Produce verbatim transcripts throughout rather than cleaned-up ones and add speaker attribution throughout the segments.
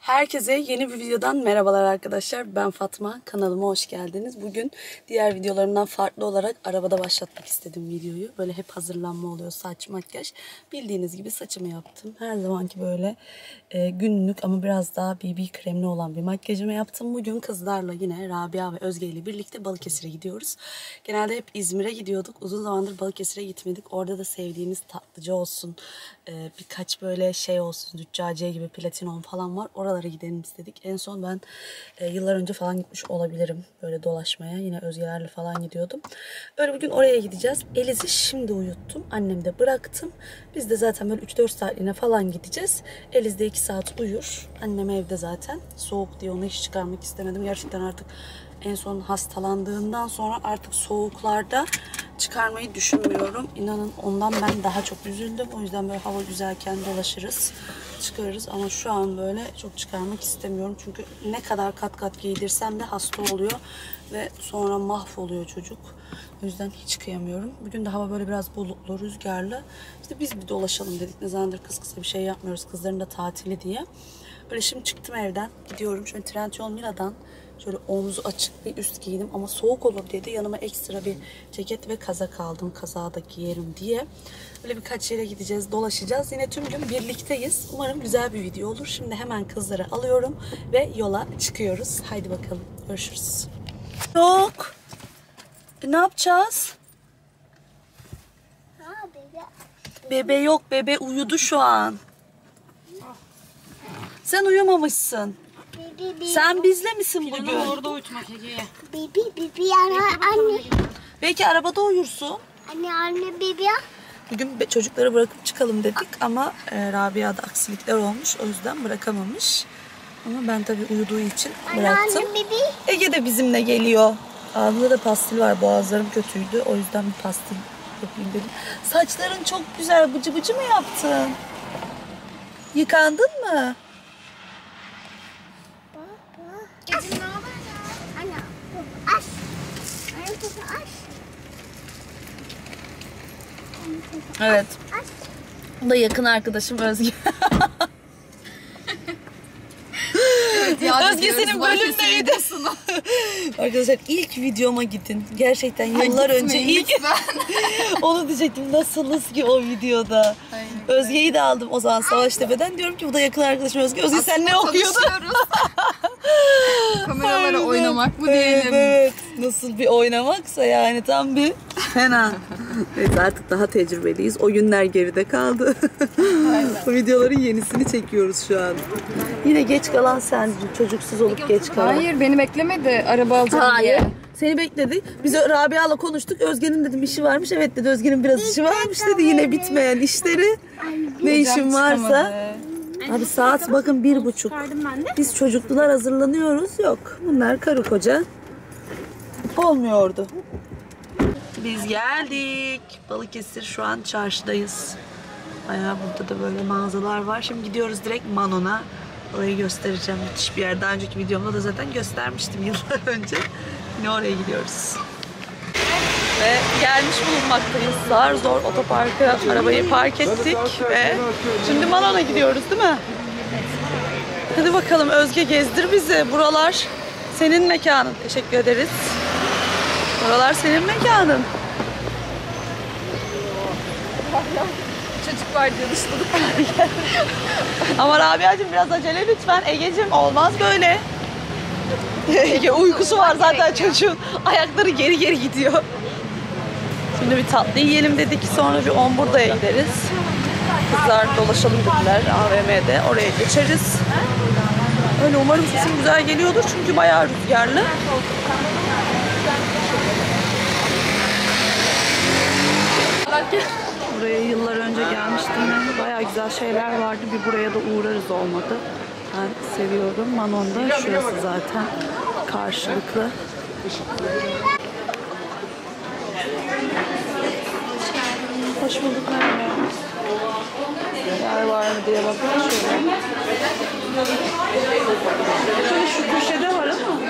Speaker 1: Herkese yeni bir videodan merhabalar arkadaşlar. Ben Fatma. Kanalıma hoş geldiniz. Bugün diğer videolarımdan farklı olarak arabada başlatmak istedim videoyu. Böyle hep hazırlanma oluyor, saç, makyaj. Bildiğiniz gibi saçımı yaptım. Her zamanki böyle e, günlük ama biraz daha B B kremli olan bir makyajımı yaptım. Bugün kızlarla yine Rabia ve Özge ile birlikte Balıkesir'e gidiyoruz. Genelde hep İzmir'e gidiyorduk. Uzun zamandır Balıkesir'e gitmedik. Orada da sevdiğimiz tatlıcı olsun, e, birkaç böyle şey olsun, Züccaciye gibi, Platinon falan var. Oralara gidelim istedik. En son ben e, yıllar önce falan gitmiş olabilirim böyle dolaşmaya. Yine Özgelerle falan gidiyordum. Öyle bugün oraya gideceğiz. Eliz'i şimdi uyuttum. Annem de bıraktım. Biz de zaten böyle üç dört saatliğine falan gideceğiz. Eliz de iki saat uyur. Annem evde zaten. Soğuk diye onu hiç çıkarmak istemedim. Gerçekten artık en son hastalandığından sonra artık soğuklarda çıkarmayı düşünmüyorum. İnanın ondan ben daha çok üzüldüm. O yüzden böyle hava güzelken dolaşırız, çıkarırız. Ama şu an böyle çok çıkarmak istemiyorum. Çünkü ne kadar kat kat giydirsem de hasta oluyor. Ve sonra mahvoluyor çocuk. O yüzden hiç kıyamıyorum. Bugün de hava böyle biraz bulutlu, rüzgarlı. İşte biz bir dolaşalım dedik. Ne zamandır kız kısa bir şey yapmıyoruz. Kızların da tatili diye. Böyle şimdi çıktım evden. Gidiyorum. Şöyle Trendyol Mila'dan şöyle omzu açık bir üst giydim ama soğuk olur diye de yanıma ekstra bir ceket ve kazak aldım. Kazağı da giyerim diye. Böyle birkaç yere gideceğiz, dolaşacağız. Yine tüm gün birlikteyiz. Umarım güzel bir video olur. Şimdi hemen kızları alıyorum ve yola çıkıyoruz. Haydi bakalım. Görüşürüz. Yok. E, ne yapacağız? Bebe yok. Bebe uyudu şu an. Sen uyumamışsın. Bibi, bibi. Sen bizle misin bugün?
Speaker 2: Planım orada uyutmak Ege'ye.
Speaker 3: Bibi bibi yana anne.
Speaker 1: Belki arabada uyursun.
Speaker 3: Anne anne bibi.
Speaker 1: Bugün çocukları bırakıp çıkalım dedik ama e, Rabia'da aksilikler olmuş. O yüzden bırakamamış. Ama ben tabii uyuduğu için bıraktım.
Speaker 3: Anne bibi.
Speaker 1: Ege de bizimle geliyor. Ağzımda da pastil var. Boğazlarım kötüydü. O yüzden bir pastil yapayım dedim. Saçların çok güzel. Bıcı bıcı mı yaptın? Yıkandın mı?
Speaker 3: Gecim ne haber? Anne aç. Anne aç.
Speaker 1: Evet. Bu da yakın arkadaşım Özge.
Speaker 2: Evet, ya
Speaker 1: Özge senin bölümdeydi. Arkadaşlar ilk videoma gidin. Gerçekten yıllar önce ilk onu diyecektim. Nasılız ki o videoda.
Speaker 2: Aynen.
Speaker 1: Özge'yi de aldım o zaman Savaştepe'den. Diyorum ki bu da yakın arkadaşım Özge. Özge sen ne okuyordun?
Speaker 2: Kameralara oynamak mı
Speaker 1: Evet,
Speaker 2: diyelim?
Speaker 1: evet. Nasıl bir oynamaksa yani tam bir fena. Evet, artık daha tecrübeliyiz. O günler geride kaldı. Bu videoların yenisini çekiyoruz şu an. Yine geç kalan sen, çocuksuz olup geç kalan.
Speaker 2: Hayır, beni beklemedi araba alacağım
Speaker 1: Hayır.
Speaker 2: diye.
Speaker 1: Seni bekledi. Biz Rabia'la konuştuk. Özge'nin dedim işi varmış. Evet dedi. Özge'nin biraz işi varmış dedi. Yine bitmeyen işleri. Ne işin varsa. Abi saat bakın bir buçuk. Biz çocuklular hazırlanıyoruz. Yok. Bunlar karı koca. Olmuyordu. Biz geldik. Balıkesir şu an çarşıdayız. Bayağı burada da böyle mağazalar var. Şimdi gidiyoruz direkt Manon'a. Orayı göstereceğim. Müthiş bir yer. Daha önceki videomda da zaten göstermiştim yıllar önce. Yine oraya gidiyoruz. Ve gelmiş bulunmaktayız. Zar zor otoparka arabayı park ettik ve şimdi Manon'a gidiyoruz değil mi? Hadi bakalım Özge gezdir bizi. Buralar senin mekanın. Teşekkür ederiz. Buralar senin mekanın.
Speaker 2: Çocuk var diye dışladık.
Speaker 1: Ama Rabia'cığım biraz acele lütfen. Ege'cim olmaz böyle. Ege uykusu var zaten çocuğun. Ayakları geri geri gidiyor. Şimdi bir tatlı yiyelim dedik. Sonra bir Ombur'da'ya gideriz. Kızlar dolaşalım dediler A V M'de. Oraya geçeriz. Öyle umarım sesim güzel geliyordur. Çünkü bayağı rüzgarlı. Buraya yıllar önce gelmiştim. Bayağı güzel şeyler vardı. Bir buraya da uğrarız olmadı. Ben seviyorum. Manon'da şurası zaten karşılıklı. Hoş bulduk. Merhaba. Yer var mı diye bakıyorum. Şöyle. Şöyle şu köşede var ama.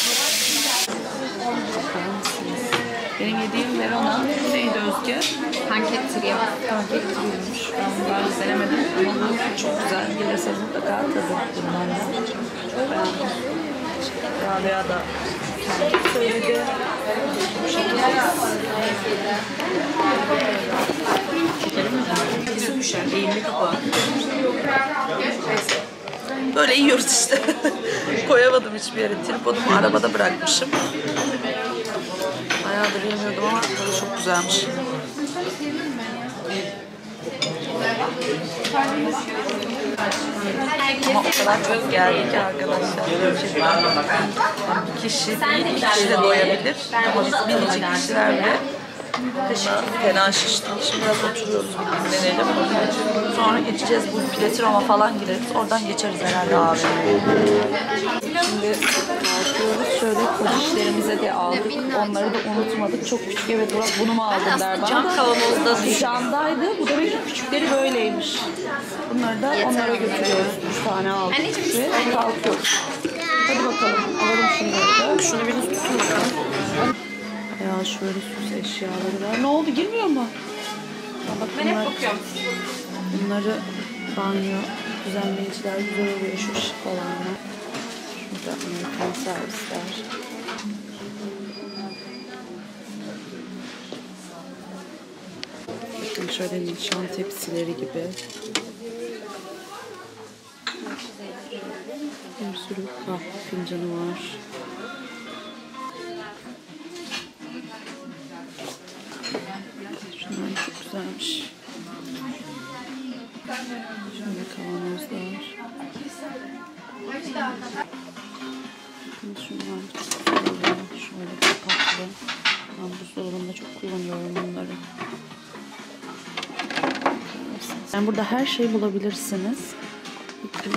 Speaker 1: Benim yediğim Verona neydi Özge?
Speaker 2: Pankek trim.
Speaker 1: Pankek türüymüş. Ben bunu daha önce denemedim ama çok güzel. Gelirseniz mutlaka tadın bunlarla. Çok beğendim. Rabia da pankek söyledi. Bu şekilde. Kesin düşer. Eğimli kapağı. Neyse. Böyle yiyoruz işte. Koyamadım hiçbir yere. Tripodumu arabada bırakmışım. Bayağıdır yemiyordum ama böyle çok güzelmiş. Ama o kadar çok geldi ki arkadaşlar. Gerçekten bir kişi değil, iki kişi de doyabilir. Ama biz minicik kişiler bile buna fena şiştik. Şimdi biraz oturuyoruz, bir dinlenelim. Sonra geçeceğiz, bu Platinum'a falan gideriz. Oradan geçeriz herhalde abi. Şimdi kalkıyoruz. Şöyle kodişlerimize de aldık. Onları da unutmadık. Çok küçük, evet Burak bunu mu aldın der bana. Cam kavanozda camdaydı. Bu demek ki küçükleri böyleymiş. Bunları da onlara götürüyoruz. Üç tane aldık ve kalkıyoruz. Hadi bakalım. Alalım şunları da. Şunu biraz tutun bakalım. Ya şöyle süs eşyaları var. Ne oldu? Girmiyor mu? Ya bak bunlar, ben hep bakıyorum. Bunları banyo düzenleyiciler güzel oluyor. Şu ışık olanlar. Şurada Amerikan servisler. Bakın şöyle nişan tepsileri gibi. Bir sürü kahve fincanı var. Şunlar çok güzelmiş. Şöyle kavanozlar. Bakın şunlar çok güzel. Şöyle kapaklı. Ben buzdolabında çok kullanıyorum bunları. Yani burada her şeyi bulabilirsiniz. Bakın.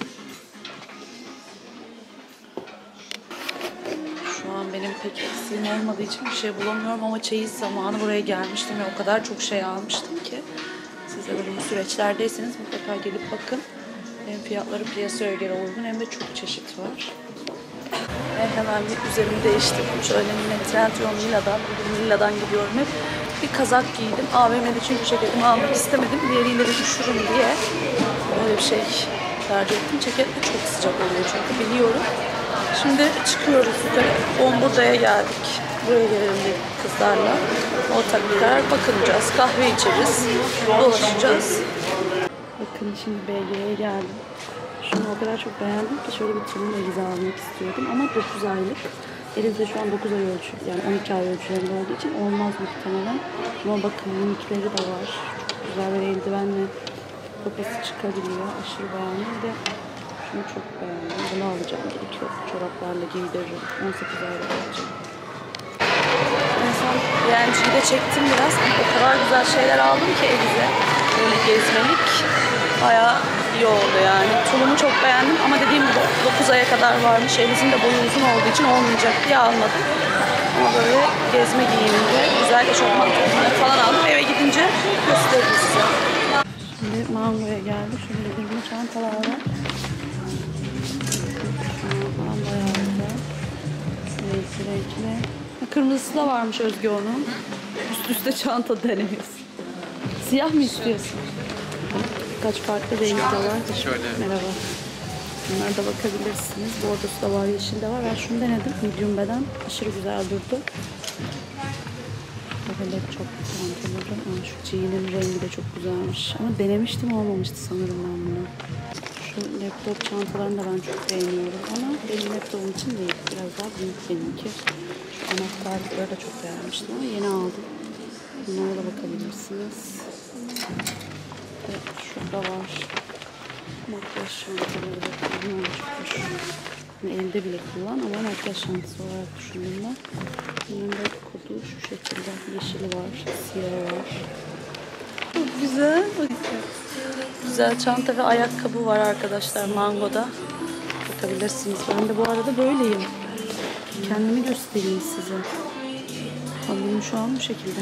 Speaker 1: Şu an benim pek eksiğim olmadığı için bir şey bulamıyorum ama çeyiz zamanı buraya gelmiştim ve o kadar çok şey almıştım ki. Siz de böyle bu süreçlerdeyseniz mutlaka gelip bakın. Hem fiyatları piyasaya göre uygun hem de çok çeşit var. Ve hemen bir üzerimi değiştirdim. Şöyle yine Trendyol Mila'dan, bugün Mila'dan gidiyorum hep. Bir kazak giydim. A V M'de çünkü ceketimi almak istemedim. Diğeriyle de üşürüm diye böyle bir şey tercih ettim. Ceket de çok sıcak oluyor çünkü biliyorum. Şimdi çıkıyoruz yukarı. Omburga'ya geldik. Buraya gelelim dedik kızlarla. Ortak bir karar bakınacağız. Kahve içeriz. Dolaşacağız. Bakın şimdi B G'ye geldim. Şunu o kadar çok beğendim ki şöyle bir tulum elize almak istiyordum. Ama dokuz aylık. Elimizde şu an dokuz ay ölçü, yani on iki ay ölçülerinde olduğu için olmaz muhtemelen. Ama bakın minikleri de var. Çok güzel bir eldivenle kafası çıkabiliyor. Aşırı beğendim. Bir de şunu çok beğendim. Bunu alacağım. Gerekiyor. Çoraplarla giydiririm. on sekiz ayda alacağım. En son B and G'de çektim biraz. O kadar güzel şeyler aldım ki Elize. Böyle gezmelik. Bayağı iyi oldu yani. Tulumu çok beğendim ama dediğim gibi dokuz aya kadar varmış. Elize'nin de boyu uzun olduğu için olmayacak diye almadım. Ama böyle gezme giyiminde güzel eşofman falan aldım. Eve gidince gösteririm size. Şimdi Mango'ya geldik. Şöyle dediğim çantalar var. Falan bayağı güzel. Renkli renkli. Kırmızısı da varmış Özge onun. Üst üste çanta deniyorsun. Siyah mı istiyorsun? Birkaç farklı renk de var. Şöyle. Merhaba. Bunlara da bakabilirsiniz. Bordosu da var, yeşil de var. Ben şunu denedim. Medium beden. Aşırı güzel durdu. Böyle çok çantaları. Aa, şu jean'in rengi de çok güzelmiş. Ama denemiştim, olmamıştı sanırım ben bunu. Şu laptop çantalarını da ben çok beğeniyorum. Ama benim laptopum için değil. Biraz daha büyük benimki. Şu anahtarlıkları da çok beğenmiştim ama yeni aldım. Bunlara da bakabilirsiniz. Evet, şurada var. Makyaj çantaları da bunlar çok hoş. Yani elde bile kullan ama makyaj çantası olarak düşündüğümde. Bunun da kodu şu şekilde. Yeşili var, siyahı var. Çok güzel. Güzel çanta ve ayakkabı var arkadaşlar Mango'da. Bakabilirsiniz. Ben de bu arada böyleyim. Kendimi göstereyim size. Halim şu an bu şekilde.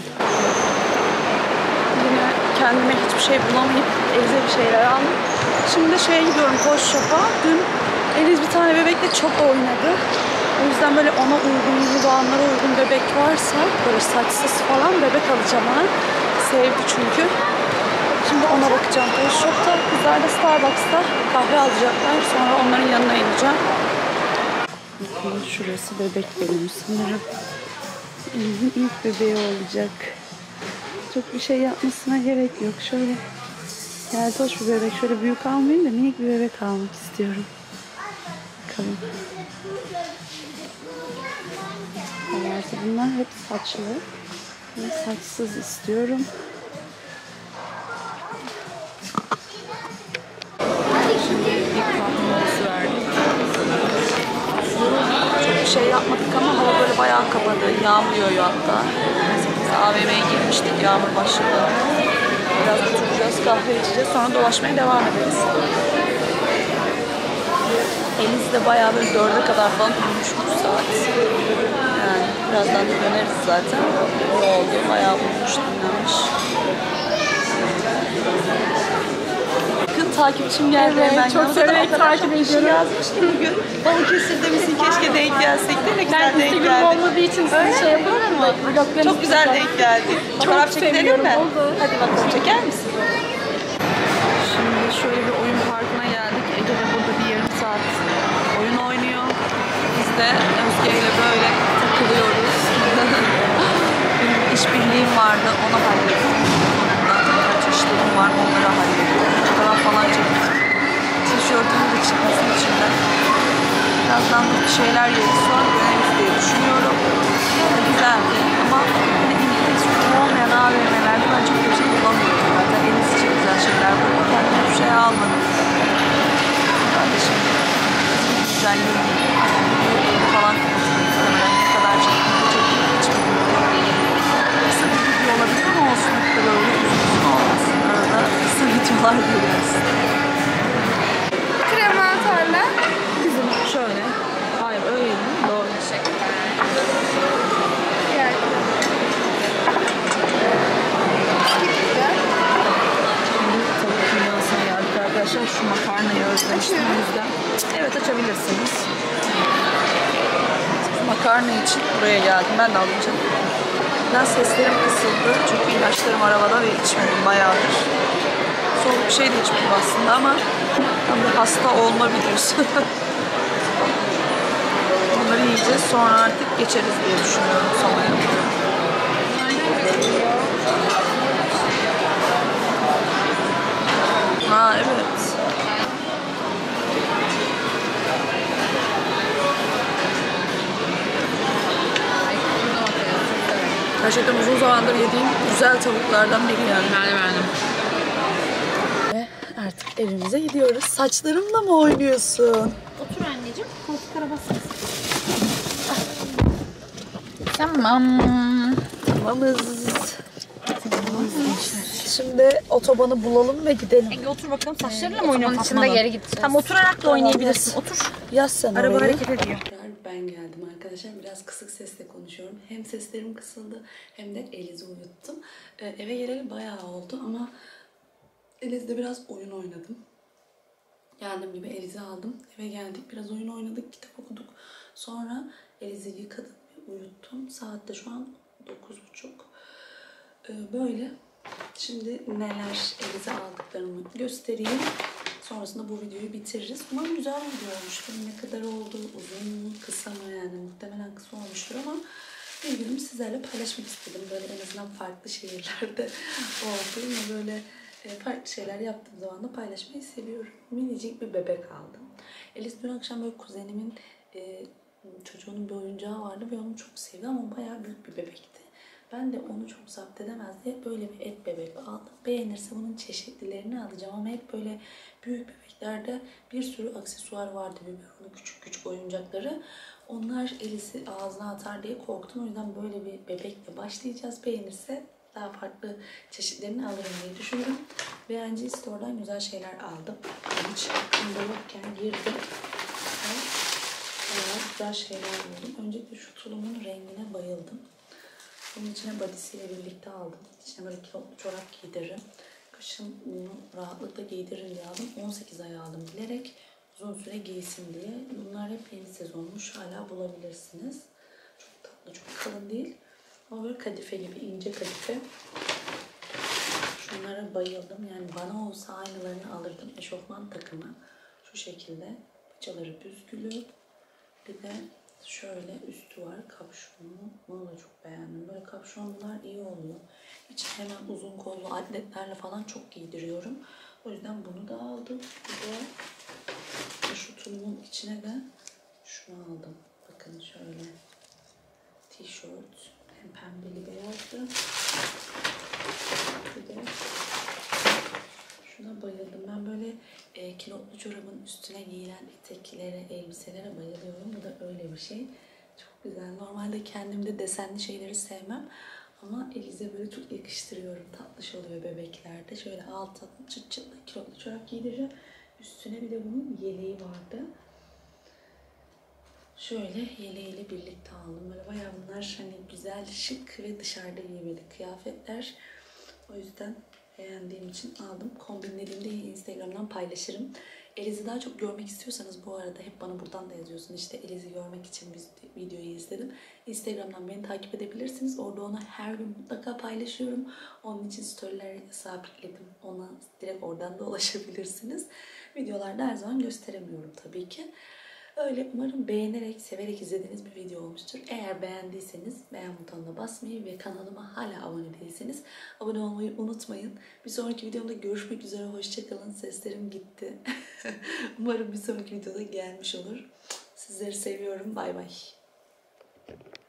Speaker 1: Yine kendime hiçbir şey bulamayıp Elize bir şeyler aldım. Şimdi de şeye gidiyorum, Koş Shop'a. Dün Eliz bir tane bebekle çok oynadı. O yüzden böyle ona uygun, yuvanlara uygun bebek varsa böyle saçsız falan bebek alacağım ona. sevdi çünkü. Şimdi ona bakacağım. Pet Shop'ta, kızlar da Starbucks'ta kahve alacaklar. Sonra onların yanına ineceğim. Bakın şurası bebek benim sanırım. Elif'in ilk bebeği olacak. Çok bir şey yapmasına gerek yok. Şöyle keltoş bir bebek. Şöyle büyük almayayım da minik bir bebek almak istiyorum. Bakalım. Varsa bunlar hep saçlı. Ben saçsız istiyorum. Şimdi ilk kahve molası verdik. Çok bir şey yapmadık ama hava böyle bayağı kapadı. Yağmur yağıyor hatta. Neyse biz A V M'ye girmiştik. Yağmur başladı. Biraz oturacağız, kahve içeceğiz. Sonra dolaşmaya devam ederiz. Eliz de bayağı böyle dörde kadar falan uyumuş bu saat. Yani birazdan da döneriz zaten. O oldu. Bayağı uyumuş, dinlenmiş. Bakın takipçim geldi
Speaker 2: Evet,
Speaker 1: hemen.
Speaker 2: çok severek takip ediyorum.
Speaker 1: Yazmış ki bugün Balıkesir'de misin? Keşke denk gelsek de ne güzel
Speaker 2: Ben
Speaker 1: denk
Speaker 2: Instagram
Speaker 1: geldik.
Speaker 2: olmadığı için size şey yapıyorum ama vloglarınızı
Speaker 1: Çok güzel denk geldik. Fotoğraf çekelim
Speaker 2: seviyorum,
Speaker 1: mi?
Speaker 2: oldu.
Speaker 1: Hadi bakalım, çeker misin? Şimdi şöyle bir oyun parkına geldik. Ece de burada bir yarım saat oyun oynuyor. Biz de Özge ile böyle takılıyoruz. Benim bir işbirliğim vardı, onu hallettim. Birkaç işlerim var, onları hallettim. Fotoğraf falan çektim. Tişörtümün de çıkmasın içinden. Birazdan da bir şeyler yeriz, sonra döneriz diye düşünüyorum. Yani güzeldi ama yine İngiliz kültürü olmayan A V M'lerde ben çok bir şey bulamıyorum zaten. En iyisi için güzel şeyler buldum. Kendime bir şey almadım. Ben de şimdi güzelliği falan muhtemelen ne kadar çektiğini çektiğini hiç bilmiyorum. Kısa bir video olabilir mi olsun? Böyle uzun olmasın. Arada kısa videolar görüyoruz.
Speaker 2: krema tarla.
Speaker 1: Kızım şöyle. Hayır öyle değil mi? Doğru.
Speaker 2: Teşekkürler.
Speaker 1: Şimdi tavuk dünyasına geldik arkadaşlar. Şu makarnayı özlemiştim o yüzden. Evet, açabilirsiniz. Makarna için buraya geldim. Ben de alacağım. Biraz seslerim kısıldı. Çünkü ilaçlarım arabada ve içmedim bayağıdır. Soğuk bir şey de içmedim aslında ama tam bir hasta olma videosu. Bunları yiyeceğiz. Sonra artık geçeriz diye düşünüyorum sonraya. Ha evet. Gerçekten uzun zamandır yediğim güzel tavuklardan biri yani.
Speaker 2: Ben de beğendim.
Speaker 1: Ve artık evimize gidiyoruz. Saçlarımla mı oynuyorsun?
Speaker 3: Otur anneciğim. Koltuklara basın.
Speaker 2: Tamam.
Speaker 1: Tamamız. Şimdi otobanı bulalım ve gidelim.
Speaker 3: Ege otur bakalım, saçlarıyla mı
Speaker 2: Onun
Speaker 3: oynuyorsun?
Speaker 2: içinde geri gideceğiz.
Speaker 3: Tam oturarak da oynayabilirsin. Otur.
Speaker 1: Yaz sen
Speaker 3: Araba
Speaker 1: oraya.
Speaker 3: hareket ediyor.
Speaker 1: Ben geldim arkadaşlar. Biraz kısık sesle konuşuyorum. Hem seslerim kısıldı hem de Eliz'i uyuttum. Ee, eve geleli bayağı oldu ama Eliz'de biraz oyun oynadım. Geldim gibi Eliz'i aldım. Eve geldik. Biraz oyun oynadık. Kitap okuduk. Sonra Eliz'i yıkadım ve uyuttum. Saat de şu an dokuz buçuk. Ee, böyle. Şimdi neler Eliz'e aldıklarımı göstereyim. Sonrasında bu videoyu bitiririz. Umarım güzel bir video olmuştur. Ne kadar oldu, uzun mu, kısa mı, yani muhtemelen kısa olmuştur ama bir günümü sizlerle paylaşmak istedim. Böyle en azından farklı şehirlerde olduğum ve böyle farklı şeyler yaptığım zaman da paylaşmayı seviyorum. Minicik bir bebek aldım. Eliz dün akşam böyle kuzenimin e, çocuğunun bir oyuncağı vardı ve onu çok sevdi ama bayağı büyük bir bebekti. Ben de onu çok zapt edemez diye böyle bir et bebek aldım. Beğenirse bunun çeşitlilerini alacağım ama hep böyle büyük bebeklerde bir sürü aksesuar vardı. Biberonun küçük küçük oyuncakları. Onlar Eliz'i ağzına atar diye korktum. O yüzden böyle bir bebekle başlayacağız. Beğenirse daha farklı çeşitlerini alırım diye düşündüm. Beğenci Store'dan güzel şeyler aldım. Hiç aklımda yokken girdim. Bayağı güzel şeyler buldum. Öncelikle şu tulumun rengine bayıldım. Bunun içine body'siyle birlikte aldım. İçine böyle kilotlu çorap giydiririm. Kışın bunu rahatlıkla giydiririm diye aldım. on sekiz ay aldım bilerek. Uzun süre giysin diye. Bunlar hep yeni sezonmuş. Hala bulabilirsiniz. Çok tatlı, çok kalın değil. Ama böyle kadife gibi, ince kadife. Bunlara bayıldım. Yani bana olsa aynılarını alırdım. Eşofman takımı. Şu şekilde. Paçaları büzgülü. Bir de şöyle üstü var. Kapşonlu. Bunu da çok beğendim. Böyle kapşonlular iyi oluyor. İçine hemen uzun kollu atletlerle falan çok giydiriyorum. O yüzden bunu da aldım. Bir de şu tulumun içine de şunu aldım. Bakın şöyle tişört. Hem pembeli beyazdı. Bir de şuna bayıldım. Ben böyle e, kilotlu çorabın üstüne giyilen eteklere, elbiselere bayılıyorum. Bu da öyle bir şey. Çok güzel. Normalde kendimde desenli şeyleri sevmem. Ama Elize böyle çok yakıştırıyorum. Tatlış oluyor bebeklerde. Şöyle alta çıt çıtlı kilotlu çorap giydireceğim. Üstüne bir de bunun yeleği vardı. Şöyle yeleğiyle birlikte aldım. Böyle bayağı bunlar hani güzel, şık ve dışarıda giyemedik kıyafetler. O yüzden beğendiğim için aldım. Kombinlediğimde Instagram'dan paylaşırım. Eliz'i daha çok görmek istiyorsanız bu arada hep bana buradan da yazıyorsun. İşte Eliz'i görmek için biz videoyu izledim. Instagram'dan beni takip edebilirsiniz. Orada onu her gün mutlaka paylaşıyorum. Onun için storyleri sabitledim. Ona direkt oradan da ulaşabilirsiniz. Videolarda her zaman gösteremiyorum tabii ki. Öyle, umarım beğenerek, severek izlediğiniz bir video olmuştur. Eğer beğendiyseniz beğen butonuna basmayı ve kanalıma hala abone değilseniz abone olmayı unutmayın. Bir sonraki videomda görüşmek üzere. Hoşçakalın. Seslerim gitti. Umarım bir sonraki videoda gelmiş olur. Sizleri seviyorum. Bay bay.